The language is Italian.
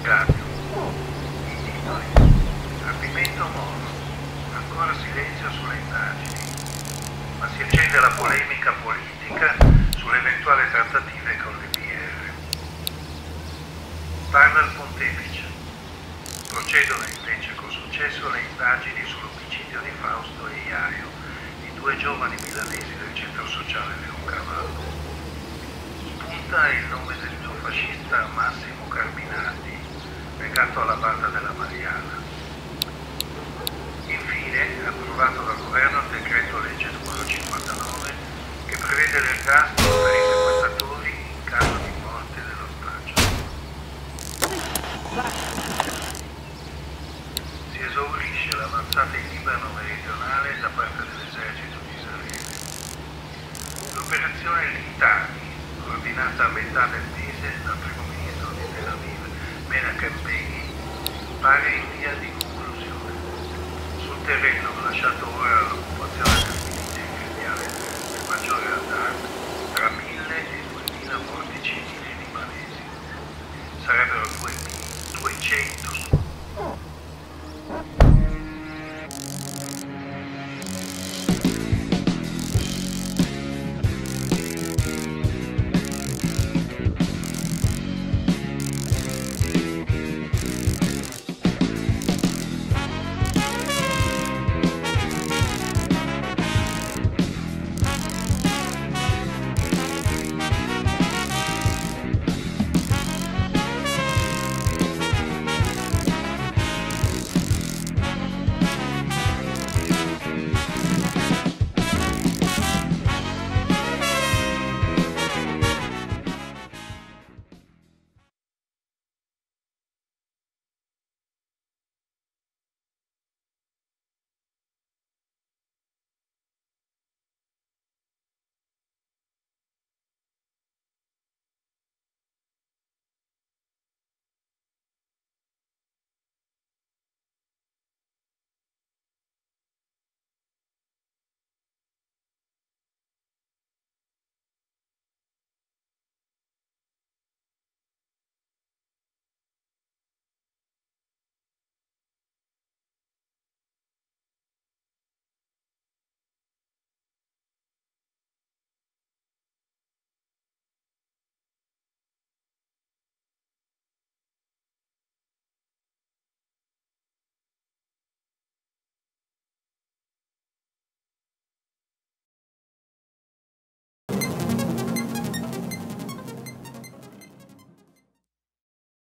Guardian. I titoli. Rapimento Moro. Ancora silenzio sulle indagini. Ma si accende la polemica politica sulle eventuali trattative con le PR. Parla il pontefice. Procedono invece con successo le indagini sull'omicidio di Fausto e Iaio, i due giovani milanesi del centro sociale Leoncavallo. Spunta il nome del neofascista Massimo Carminati, legato alla banda della Mariana. Infine, approvato dal governo il decreto legge numero 59 che prevede l'ergastolo per i sequestratori in caso di morte dell'ostaggio. Si esaurisce l'avanzata in Libano meridionale da parte dell'esercito di Israele. L'operazione Litani, coordinata a metà del mese dal primo ministro di Tel Aviv, Menachem Begin, pare in via di conclusione. Sul terreno, lasciato ora all'occupazione del milizio imperiale del maggiore Haddad, tra 1.000 e 2.000 morti civili libanesi. Sarebbero 200